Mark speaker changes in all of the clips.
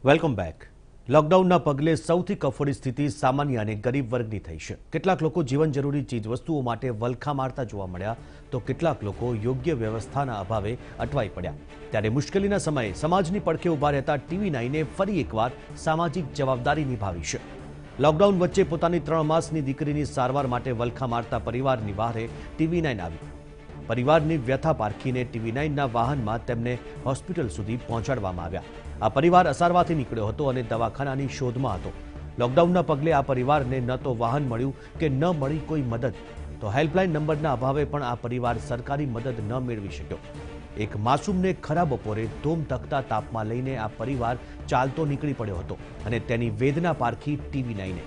Speaker 1: Welcome back. લોકડાઉનના પગલે સૌથી કફોડી સ્થિતિ સામાન્ય અને ગરીબ વર્ગની થઈ છે. કેટલાક લોકો જીવન જરૂરી ચીજવસ્તુઓ માટે વલખા મારતા જોવા મળ્યા તો કેટલાક લોકો યોગ્ય વ્યવસ્થાના અભાવે અટવાઈ પડ્યા. ત્યારે મુશ્કેલીના સમયે સમાજની પડખે ઊભા રહેતા TV9 ફરી એકવાર સામાજિક જવાબદારી નિભાવી છે. લોકડાઉન વચ્ચે પોતાની 3 માસની દીકરીની સારવાર માટે વલખા મારતા પરિવારની બહારે TV9 આવી. પરિવારની વ્યથા પારખીને TV9ના વાહનમાં તેમને હોસ્પિટલ સુધી પહોંચાડવામાં આવ્યા. આ પરિવાર અસારવાથી નીકળ્યો હતો અને દવાખાનાની શોધમાં હતો. લોકડાઉનના પગલે આ પરિવારને ન તો વાહન મળ્યું કે ન મળી કોઈ મદદ, તો હેલ્પલાઇન નંબરના અભાવે પણ આ પરિવાર સરકારી મદદ ન મેળવી શક્યો. એક માસૂમને ખરા બપોરે ધોમ તકતા તાપમાં લઈને આ પરિવાર ચાલતો નીકળી પડ્યો હતો અને તેની વેદના પારખી TV9એ.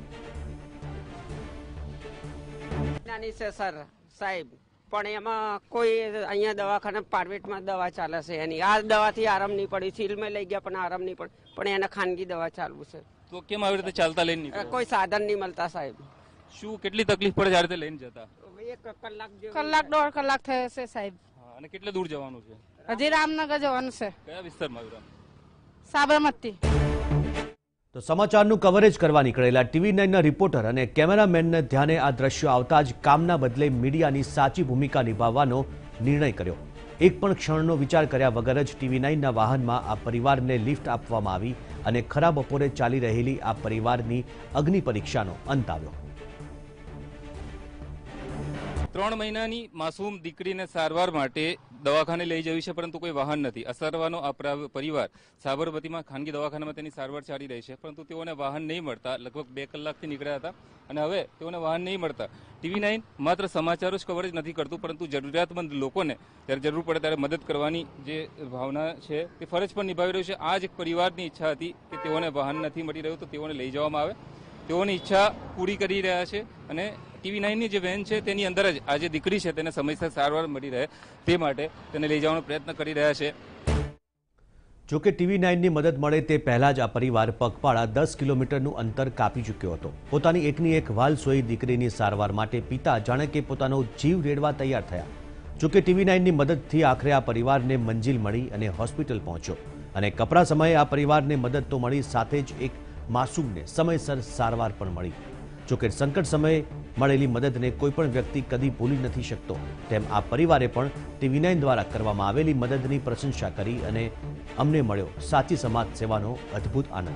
Speaker 2: સાહેબ પણ એમાં કોઈ અહીંયા દવાખાના પ્રાઇવેટમાં દવા ચાલે છે એની આ દવાથી આરામ નહીં પડી. સિલમાં લઈ ગયા પણ આરામ નહીં પડી, પણ એને ખાનગી દવા ચાલુ છે.
Speaker 3: તો કેમ આવી રીતે ચાલતા લઈને
Speaker 2: કોઈ સાધન નહીં મળતા સાહેબ.
Speaker 3: શું કેટલી તકલીફ પડે છે આ રીતે લઈને જતા?
Speaker 2: 1
Speaker 4: કલાક 1.5 કલાક થયો છે સાહેબ.
Speaker 3: અને કેટલે દૂર જવાનું છે?
Speaker 4: હજી રામનગર જવાનું છે.
Speaker 3: કયા વિસ્તારમાં આવ્યું?
Speaker 4: સાબરમતી.
Speaker 1: તો સમાચારનું કવરેજ કરવા નીકળેલા TV9ના રિપોર્ટર અને કેમેરામેનને ધ્યાને આ દ્રશ્યો આવતા જ કામના બદલે મીડિયાની સાચી ભૂમિકા નિભાવવાનો નિર્ણય કર્યો. એક પણ ક્ષણનો વિચાર કર્યા વગર જ TV9ના વાહનમાં આ પરિવારને લિફ્ટ આપવામાં આવી અને ખરા બપોરે ચાલી રહેલી આ પરિવારની અગ્નિ પરીક્ષાનો અંત આવ્યો.
Speaker 3: 3 મહિનાની માસૂમ દીકરીને સારવાર માટે દવાખાને લઈ જવી છે, પરંતુ કોઈ વાહન નથી. અસારવાનો આ પરિવાર સાબરમતીમાં ખાનગી દવાખાનામાં તેની સારવાર ચાલી રહી છે, પરંતુ તેઓને વાહન નહીં મળતા લગભગ 2 કલાકથી નીકળ્યા હતા અને હવે તેઓને વાહન નહીં મળતા TV9 માત્ર સમાચારો જ કવરેજ નથી કરતું, પરંતુ જરૂરિયાતમંદ લોકોને ત્યારે જરૂર પડે ત્યારે મદદ કરવાની જે ભાવના છે તે ફરજ પણ નિભાવી રહ્યું છે. આ જ એક પરિવારની ઈચ્છા હતી કે તેઓને વાહન નથી મળી રહ્યું તો તેઓને લઈ જવામાં આવે. તેઓની ઈચ્છા પૂરી કરી રહ્યા છે અને TV9ની જે વેન છે તેની અંદર જ આ જે દીકરી છે તેને સમયસર સારવાર મળી રહે તે માટે તેને લઈ જવાનો પ્રયત્ન કરી રહ્યા છે.
Speaker 1: જોકે TV9ની મદદ મળે તે પહેલા જ આ પરિવાર પગપાળા 10 કિલોમીટરનું અંતર કાપી ચૂક્યો હતો. પોતાની એકની એક વાલસોઈ દીકરીની સારવાર માટે પિતા જાણે કે પોતાનો જીવ રેડવા તૈયાર થયા. જોકે TV9ની મદદથી આખરે આ પરિવારને મંજિલ મળી અને હોસ્પિટલ પહોંચ્યો અને કપરા સમયે આ પરિવારને મદદ તો મળી, સાથે જ એક માસૂમને સમયસર સારવાર પણ મળી. જોકે સંકટ સમયે મળેલી મદદને કોઈ પણ વ્યક્તિ કદી ભૂલી નથી શકતો, તેમ આ પરિવારે પણ TV9 દ્વારા કરવામાં આવેલી મદદની પ્રશંસા કરી અને અમને મળ્યો સાચી સમાજ સેવાનો અદ્ભુત આનંદ.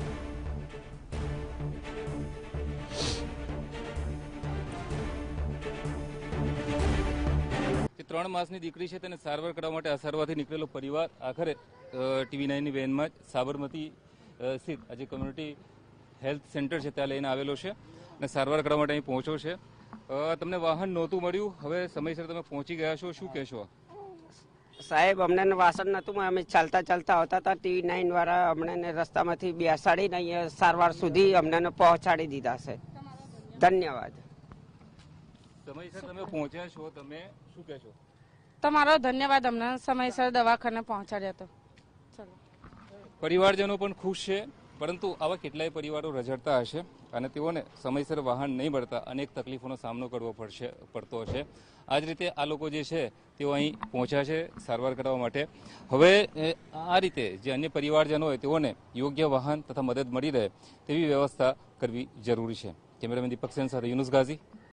Speaker 3: જે 3 માસની દીકરી છે તેને સારવાર કરવા માટે અસારવાથી નીકળેલો પરિવાર આખરે TV9ની વેનમાં જ સાબરમતી સ્થિત આજે કોમ્યુનિટી હેલ્થ સેન્ટર છે ત્યાં લઈને આવેલો છે અને સારવાર કરવા માટે અહીં પહોંચ્યો છે. તમને વાહન નહોતું મળ્યું, હવે સમયસર તમે પહોંચી ગયા છો, શું કહેશો?
Speaker 2: સાહેબ અમને વાસણ નહોતું, અમે ચાલતા ચાલતા આવતા હતા. TV9 વાળા અમને રસ્તામાંથી બેસાડીને અહીંયા સારવાર સુધી અમને પહોંચાડી દીધા છે. ધન્યવાદ.
Speaker 3: સમયસર તમે પહોંચ્યા છો, તમે શું કહેશો?
Speaker 4: તમારો ધન્યવાદ, અમને સમયસર દવાખાને પહોંચાડ્યા તો.
Speaker 3: પરિવારજનો પણ ખુશ છે, પરંતુ આવા કેટલાય પરિવારો રઝળતા હશે અને તેઓને સમયસર વાહન નહીં મળતા અનેક તકલીફોનો સામનો કરવો પડતો હશે. આ જ રીતે આ લોકો જે છે તેઓ અહીં પહોંચ્યા છે સારવાર કરવા માટે. હવે આ રીતે જે અન્ય પરિવારજનો હોય તેઓને યોગ્ય વાહન તથા મદદ મળી રહે તેવી વ્યવસ્થા કરવી જરૂરી છે. કેમેરામેન દીપક સેન સાથે યુનુસ ગાઝી,